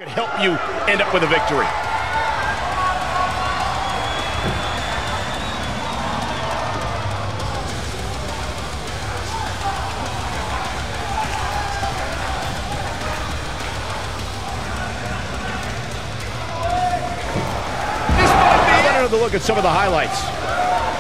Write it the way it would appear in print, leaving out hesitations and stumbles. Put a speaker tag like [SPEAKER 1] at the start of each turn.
[SPEAKER 1] could help you end up with a victory. This might be another look at some of the highlights.